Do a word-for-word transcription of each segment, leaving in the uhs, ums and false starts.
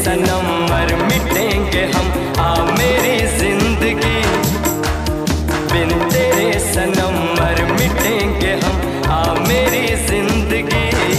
सनम मर मिटेंगे हम, आ मेरी जिंदगी। बिन तेरे सनम मर मिटेंगे हम, आ मेरी जिंदगी।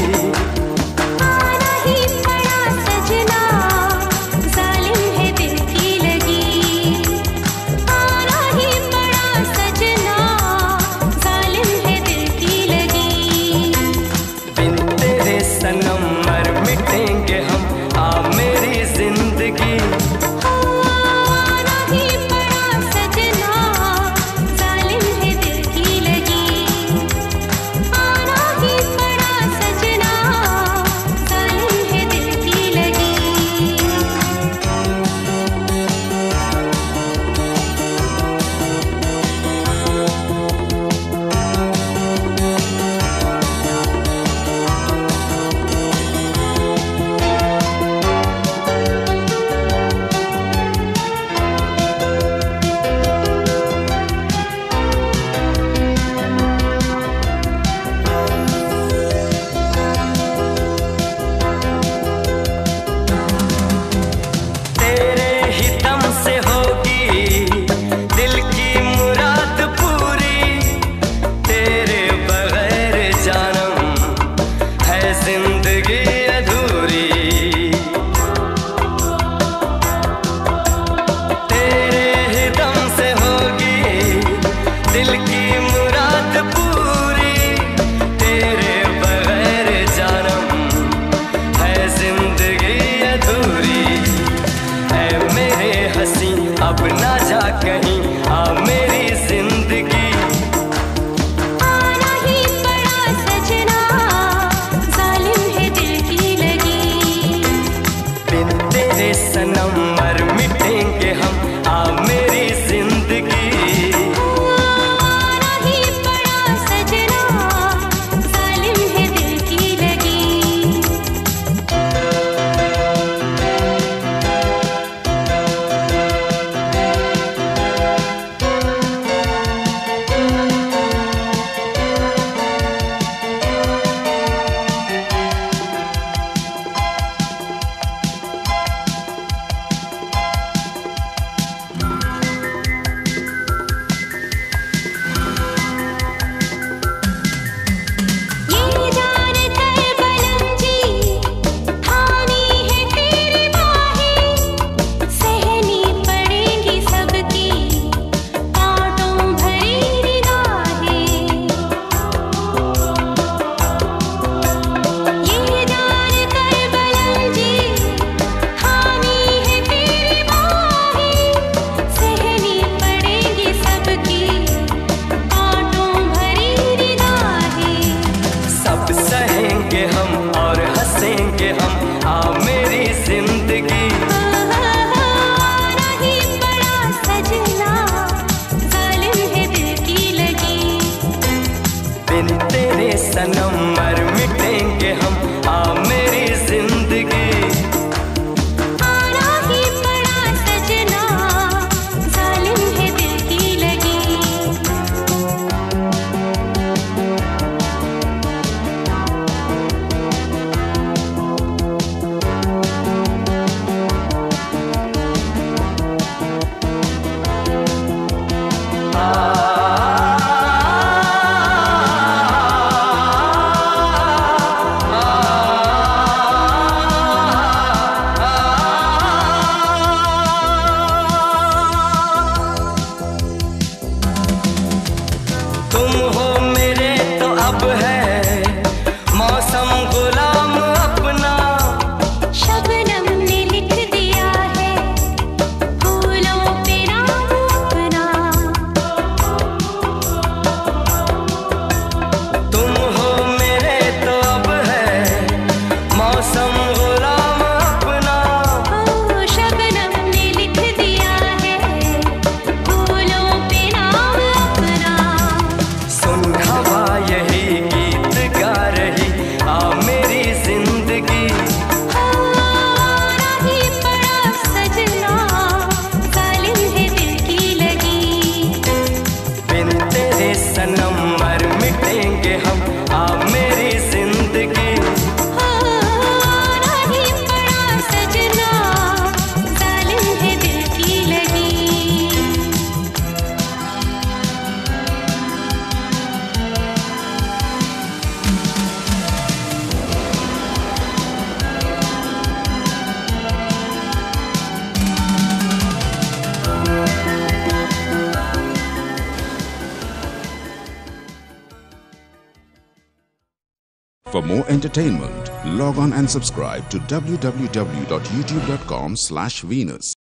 सनम मर मिटेंगे हम, आ मेरी जिंदगी। आना ही पड़ा सजना, जालिम है दिल की लगी। आना ही पड़ा सजना, जालिम है दिल की लगी। अब ना जा कहीं, आ मेरी जिंदगी। आना ही पड़ा सजना, जालिम है दिल की लगी। बिन तेरे सनम मर मिटेंगे हम, आ मेरी जिंदगी। आना ही पड़ा सजना, जालिम है दिल की लगी। सहेंगे हम और हंसेंगे हम, आ मेरी जिंदगी। आना ही पड़ा सजना, जालिम है दिल की लगी। बिन तेरे सनम मर मिटेंगे हम, आ मेरी जिंदगी। आना ही पड़ा सजना, जालिम है दिल की लगी। more entertainment, log on and subscribe to w w w dot youtube dot com slash Venus.